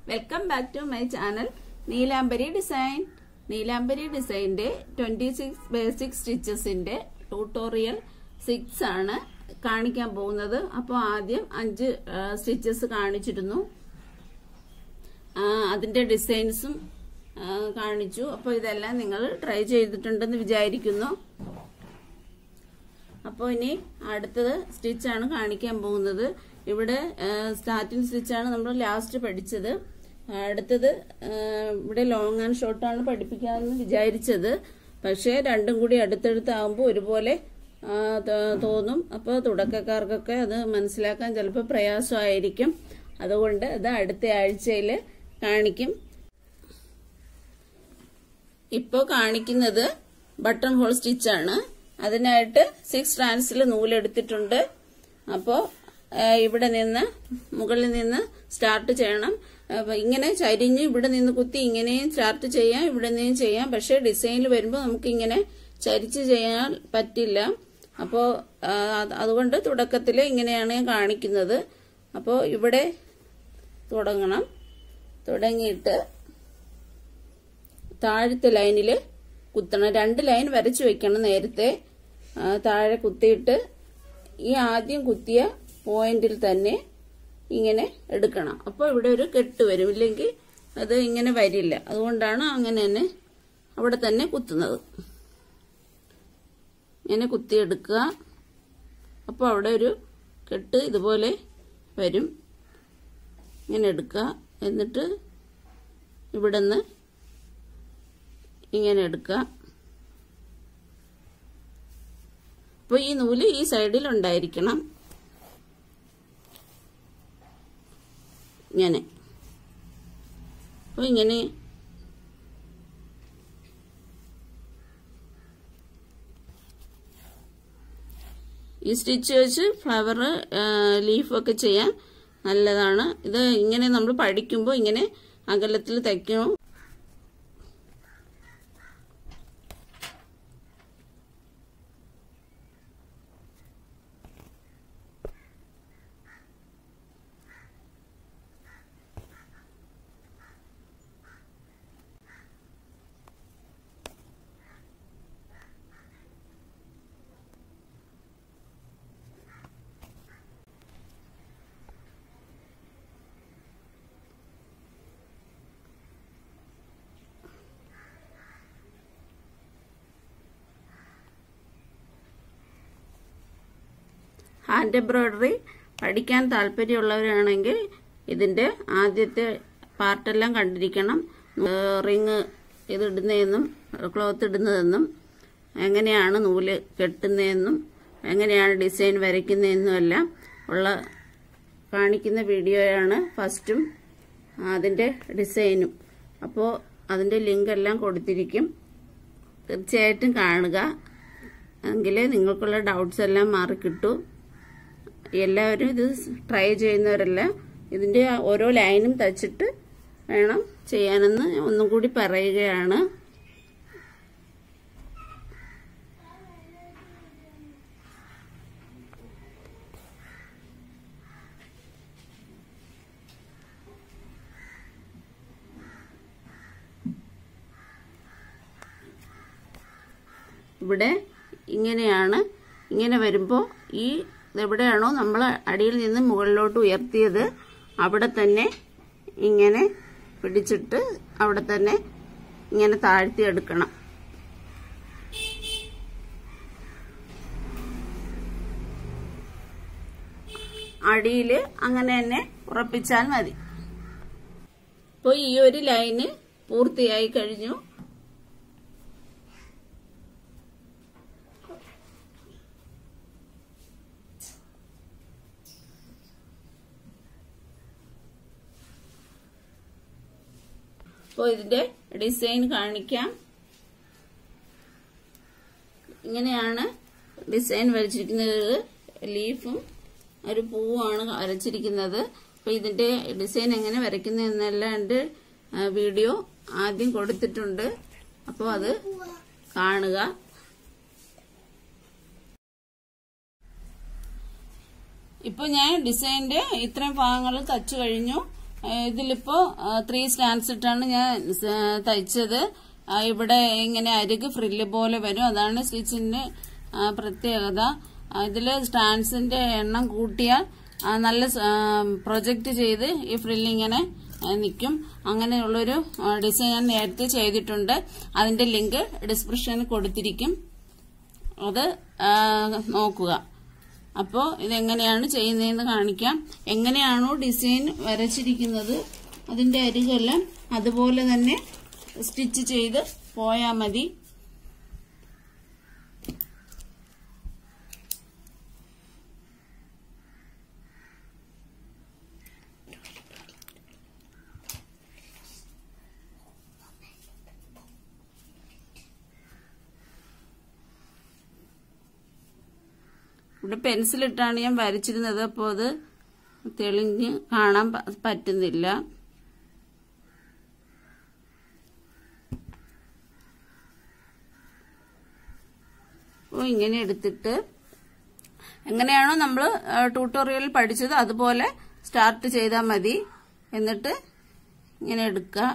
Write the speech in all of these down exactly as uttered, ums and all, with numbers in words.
Welcome back to my channel Neelambari design. Neelambari ഡിസൈൻ്റെ twenty six basic സ്റ്റിച്ചസിന്റെ tutorial six ആണ് കാണിക്കാൻ പോകുന്നത്. അപ്പോൾ ആദ്യം അഞ്ച് സ്റ്റിച്ചസ് കാണിച്ചിരുന്നു, അതിന്റെ ഡിസൈൻസും കാണിച്ചു. അപ്പോൾ ഇതെല്ലാം നിങ്ങൾ ട്രൈ ചെയ്തിട്ടുണ്ടെന്ന് വിചാരിക്കുന്നു. അപ്പോൾ ഇനി അടുത്തത് സ്റ്റിച്ചാണ് കാണിക്കാൻ പോകുന്നത്. ഇവിടെ സ്റ്റാർട്ടിംഗ് സ്റ്റിച്ചാണ് നമ്മൾ ലാസ്റ്റ് പഠിച്ചത്. അടുത്തത് ഇവിടെ ലോങ് ആൻഡ് ഷോർട്ടാണ് പഠിപ്പിക്കാമെന്ന് വിചാരിച്ചത്, പക്ഷേ രണ്ടും കൂടി അടുത്തടുത്താകുമ്പോൾ ഒരുപോലെ തോന്നും. അപ്പോൾ തുടക്കക്കാർക്കൊക്കെ അത് മനസ്സിലാക്കാൻ ചിലപ്പോൾ പ്രയാസമായിരിക്കും. അതുകൊണ്ട് അത് അടുത്ത ആഴ്ചയിൽ കാണിക്കും. ഇപ്പോൾ കാണിക്കുന്നത് ബട്ടൺ ഹോൾ സ്റ്റിച്ചാണ്. അതിനായിട്ട് സിക്സ് സ്ട്രാൻഡ്സിൽ നൂലെടുത്തിട്ടുണ്ട്. അപ്പോൾ ഇവിടെ നിന്ന് മുകളിൽ നിന്ന് സ്റ്റാർട്ട് ചെയ്യണം. ഇങ്ങനെ ചരിഞ്ഞ് ഇവിടെ നിന്ന് കുത്തി ഇങ്ങനെയും സ്റ്റാർട്ട് ചെയ്യാം, ഇവിടെ നിന്നും ചെയ്യാം. പക്ഷെ ഡിസൈനിൽ വരുമ്പോൾ നമുക്ക് ഇങ്ങനെ ചരിച്ച് ചെയ്യാൻ പറ്റില്ല. അപ്പോൾ അതുകൊണ്ട് തുടക്കത്തിൽ ഇങ്ങനെയാണ് കാണിക്കുന്നത്. അപ്പോൾ ഇവിടെ തുടങ്ങണം. തുടങ്ങിയിട്ട് താഴത്തെ ലൈനിൽ കുത്തണം. രണ്ട് ലൈൻ വരച്ചു വെക്കണം. നേരത്തെ താഴെ കുത്തിയിട്ട് ഈ ആദ്യം കുത്തിയ പോയിന്റിൽ തന്നെ ഇങ്ങനെ എടുക്കണം. അപ്പോൾ ഇവിടെ ഒരു കെട്ട് വരും, ഇല്ലെങ്കിൽ അത് ഇങ്ങനെ വരില്ല. അതുകൊണ്ടാണ് അങ്ങനെ തന്നെ അവിടെ തന്നെ കുത്തുന്നത്. ഇങ്ങനെ കുത്തിയെടുക്കുക. അപ്പോൾ അവിടെ ഒരു കെട്ട് ഇതുപോലെ വരും. ഇങ്ങനെ എടുക്കുക. എന്നിട്ട് ഇവിടെ നിന്ന് ഇങ്ങനെ എടുക്കുക. അപ്പോൾ ഈ നൂല് ഈ സൈഡിൽ ഉണ്ടായിരിക്കണം. ഇങ്ങനെ അപ്പോൾ ഇങ്ങനെ ഈ സ്റ്റിച്ച് വെച്ച് ഫ്ലവർ ലീഫൊക്കെ ചെയ്യാൻ നല്ലതാണ്. ഇത് ഇങ്ങനെ നമ്മൾ പഠിക്കുമ്പോൾ ഇങ്ങനെ അകലത്തിൽ തയ്ക്കണം. ഹാൻഡ് എംബ്രോയിഡറി പഠിക്കാൻ താല്പര്യമുള്ളവരാണെങ്കിൽ ഇതിന്റെ ആദ്യത്തെ പാർട്ടെല്ലാം കണ്ടിരിക്കണം. റിങ് ഇത് ഇടുന്നതെന്നും ക്ലോത്ത് ഇടുന്നതെന്നും എങ്ങനെയാണ് നൂല് കെട്ടുന്നതെന്നും എങ്ങനെയാണ് ഡിസൈൻ വരയ്ക്കുന്നതെന്നും എല്ലാം ഉള്ള കാണിക്കുന്ന വീഡിയോയാണ് ഫസ്റ്റും അതിന്റെ ഡിസൈനും. അപ്പോൾ അതിന്റെ ലിങ്ക് എല്ലാം കൊടുത്തിരിക്കും. തീർച്ചയായിട്ടും കാണുക, എങ്കിലേ നിങ്ങൾക്കുള്ള ഡൗട്ട്സ് എല്ലാം മാറിക്കിട്ടൂ. എല്ലാവരും ഇത് ട്രൈ ചെയ്യുന്നവരെല്ലാം ഇതിന്റെ ഓരോ ലൈനും തച്ചിട്ട് വേണം ചെയ്യാനെന്ന് ഒന്നും കൂടി പറയുകയാണ്. ഇവിടെ ഇങ്ങനെയാണ്. ഇങ്ങനെ വരുമ്പോൾ ഈ എവിടെയാണോ നമ്മൾ അടിയിൽ നിന്ന് മുകളിലോട്ട് ഉയർത്തിയത് അവിടെ തന്നെ ഇങ്ങനെ പിടിച്ചിട്ട് അവിടെ തന്നെ ഇങ്ങനെ താഴ്ത്തിയെടുക്കണം. അടിയിൽ അങ്ങനെ തന്നെ ഉറപ്പിച്ചാൽ മതി. അപ്പോൾ ഈ ഒരു ലൈന് പൂർത്തിയായി കഴിഞ്ഞു. അപ്പോൾ ഇതിന്റെ ഡിസൈൻ കാണിക്കാം. ഇങ്ങനെയാണ് ഡിസൈൻ വരച്ചിരിക്കുന്നത്. ലീഫും ഒരു പൂവാണ് വരച്ചിരിക്കുന്നത്. അപ്പോൾ ഇതിന്റെ ഡിസൈൻ എങ്ങനെ വരയ്ക്കുന്നതെന്നെല്ലാം എൻ്റെ വീഡിയോ ആദ്യം കൊടുത്തിട്ടുണ്ട്. അപ്പോൾ അത് കാണുക. ഇപ്പോൾ ഞാൻ ഡിസൈനിന്റെ ഇത്രയും ഭാഗങ്ങൾ തച്ചു കഴിഞ്ഞു. ഇതിലിപ്പോ ത്രീ സ്റ്റാൻഡ്സ് ഇട്ടാണ് ഞാൻ തയ്ച്ചത്. ഇവിടെ ഇങ്ങനെ അരിക് ഫ്രില്ല് പോലെ വരും. അതാണ് സ്റ്റിച്ചിന്റെ പ്രത്യേകത. ഇതില് സ്റ്റാൻഡ്സിന്റെ എണ്ണം കൂട്ടിയാൽ നല്ല പ്രൊജക്ട് ചെയ്ത് ഈ ഫ്രില്ല് ഇങ്ങനെ നിൽക്കും. അങ്ങനെയുള്ളൊരു ഡിസൈൻ ഞാൻ നേരത്തെ ചെയ്തിട്ടുണ്ട്. അതിന്റെ ലിങ്ക് ഡിസ്ക്രിപ്ഷനിൽ കൊടുത്തിരിക്കും, അത് നോക്കുക. അപ്പോൾ ഇതെങ്ങനെയാണ് ചെയ്യുന്നതെന്ന് കാണിക്കാം. എങ്ങനെയാണോ ഡിസൈൻ വരച്ചിരിക്കുന്നത് അതിന്റെ അരികെല്ലാം അതുപോലെ തന്നെ സ്റ്റിച്ച് ചെയ്ത് പോയാൽ മതി. ഇവിടെ പെൻസിലിട്ടാണ് ഞാൻ വരച്ചിരുന്നത്. അപ്പോൾ അത് തെളിഞ്ഞ് കാണാൻ പറ്റുന്നില്ല. അപ്പോൾ ഇങ്ങനെ എടുത്തിട്ട് എങ്ങനെയാണോ നമ്മൾ ട്യൂട്ടോറിയൽ പഠിച്ചത് അതുപോലെ സ്റ്റാർട്ട് ചെയ്താൽ മതി. എന്നിട്ട് ഇങ്ങനെ എടുക്കുക.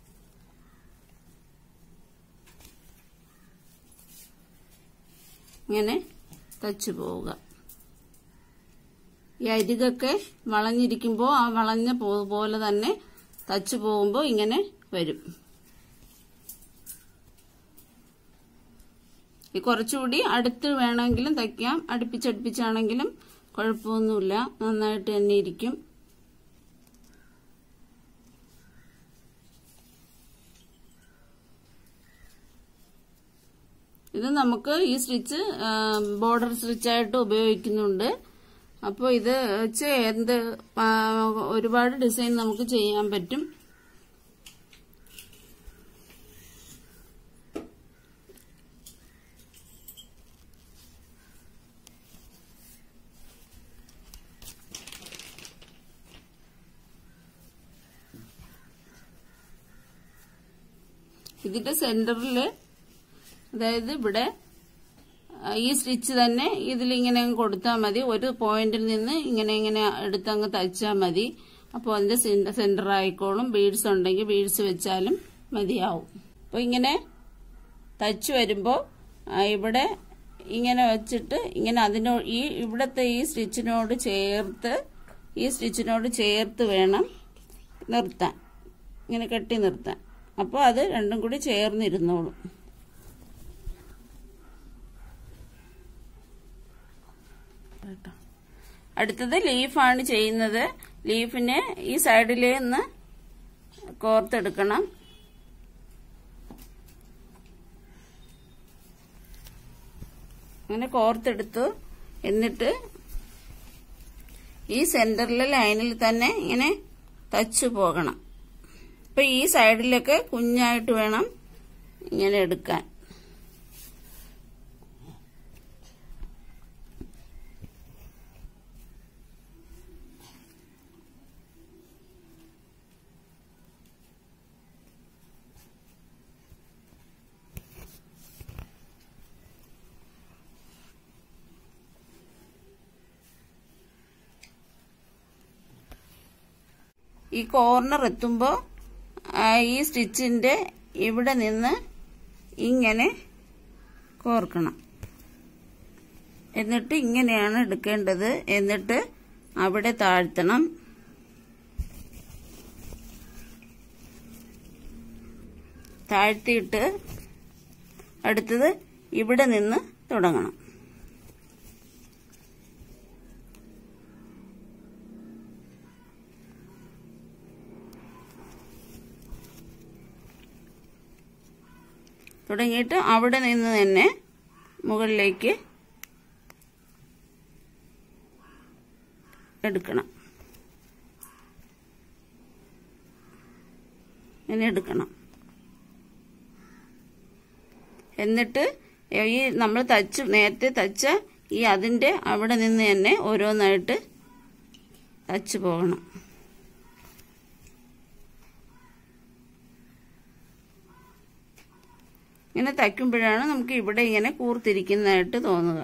ഇങ്ങനെ തച്ചു പോവുക. ഈ അരികൊക്കെ വളഞ്ഞിരിക്കുമ്പോൾ ആ വളഞ്ഞ പോലെ തന്നെ തച്ചു പോകുമ്പോൾ ഇങ്ങനെ വരും. ഈ കുറച്ചുകൂടി അടുത്ത് വേണമെങ്കിലും തയ്ക്കാം, അടുപ്പിച്ചടുപ്പിച്ചാണെങ്കിലും കുഴപ്പമൊന്നുമില്ല, നന്നായിട്ട് തന്നെ ഇരിക്കും. ഇത് നമുക്ക് ഈ സ്റ്റിച്ച് ബോർഡർ സ്റ്റിച്ചായിട്ട് ഉപയോഗിക്കുന്നുണ്ട്. അപ്പോൾ ഇത് വെച്ച് എന്ത് ഒരുപാട് ഡിസൈൻ നമുക്ക് ചെയ്യാൻ പറ്റും. ഇതിന്റെ സെന്ററിൽ, അതായത് ഇവിടെ ഈ സ്റ്റിച്ച് തന്നെ ഇതിലിങ്ങനെ കൊടുത്താൽ മതി. ഒരു പോയിന്റിൽ നിന്ന് ഇങ്ങനെ ഇങ്ങനെ എടുത്തങ്ങ് തയ്ച്ചാൽ മതി. അപ്പോൾ അതിന്റെ സെന്റർ ആയിക്കോളും. ബീഡ്സ് ഉണ്ടെങ്കിൽ ബീഡ്സ് വെച്ചാലും മതിയാവും. അപ്പോൾ ഇങ്ങനെ തയ്ച്ചു വരുമ്പോൾ ഇവിടെ ഇങ്ങനെ വെച്ചിട്ട് ഇങ്ങനെ അതിനോ ഈ ഇവിടത്തെ ഈ സ്റ്റിച്ചിനോട് ചേർത്ത് ഈ സ്റ്റിച്ചിനോട് ചേർത്ത് വേണം നിർത്താൻ, ഇങ്ങനെ കെട്ടി നിർത്താൻ. അപ്പോൾ അത് രണ്ടും കൂടി ചേർന്നിരുന്നോളും. അടുത്തത് ലീഫാണ് ചെയ്യുന്നത്. ലീഫിനെ ഈ സൈഡിലേ നിന്ന് കോർത്തെടുക്കണം. അങ്ങനെ കോർത്തെടുത്തു. എന്നിട്ട് ഈ സെന്ററിലെ ലൈനിൽ തന്നെ ഇങ്ങനെ തച്ചു പോകണം. അപ്പൊ ഈ സൈഡിലൊക്കെ കുഞ്ഞായിട്ട് വേണം ഇങ്ങനെ എടുക്കാൻ. ഈ കോർണർ എത്തുമ്പോൾ ഈ സ്റ്റിച്ചിന്റെ ഇവിടെ നിന്ന് ഇങ്ങനെ കോർക്കണം. എന്നിട്ട് ഇങ്ങനെയാണ് എടുക്കേണ്ടത്. എന്നിട്ട് അവിടെ താഴ്ത്തണം. താഴ്ത്തിയിട്ട് അടുത്തത് ഇവിടെ നിന്ന് തുടങ്ങണം. തുടങ്ങിയിട്ട് അവിടെ നിന്ന് തന്നെ മുകളിലേക്ക് എടുക്കണം. ഇങ്ങനെ എടുക്കണം. എന്നിട്ട് ഈ നമ്മൾ തച്ച് നേരത്തെ തച്ച ഈ അതിന്റെ അവിടെ നിന്ന് തന്നെ ഓരോന്നായിട്ട് തച്ചു പോകണം. ഇങ്ങനെ തയ്ക്കുമ്പോഴാണ് നമുക്ക് ഇവിടെ ഇങ്ങനെ കൂർത്തിരിക്കുന്നതായിട്ട് തോന്നുക.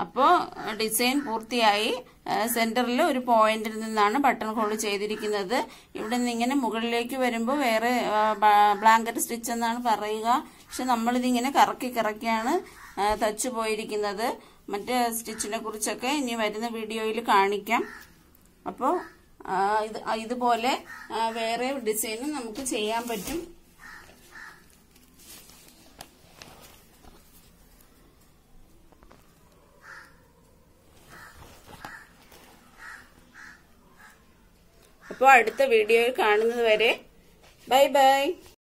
അപ്പോൾ ഡിസൈൻ പൂർത്തിയായി. സെന്ററിൽ ഒരു പോയിന്റിൽ നിന്നാണ് ബട്ടൺ ഹോൾ ചെയ്തിരിക്കുന്നത്. ഇവിടെ നിന്ന് ഇങ്ങനെ മുകളിലേക്ക് വരുമ്പോൾ വേറെ ബ്ലാങ്കറ്റ് സ്റ്റിച്ച് എന്നാണ് പറയുക. പക്ഷെ നമ്മളിതിങ്ങനെ കറക്കി കറക്കിയാണ് തച്ചു പോയിരിക്കുന്നത്. മറ്റേ സ്റ്റിച്ചിനെ കുറിച്ചൊക്കെ ഇനി വരുന്ന വീഡിയോയിൽ കാണിക്കാം. അപ്പോൾ ഇത് ഇതുപോലെ വേറെ ഡിസൈനും നമുക്ക് ചെയ്യാൻ പറ്റും. അപ്പോൾ അടുത്ത വീഡിയോയിൽ കാണുന്നത് വരെ ബൈ ബൈ.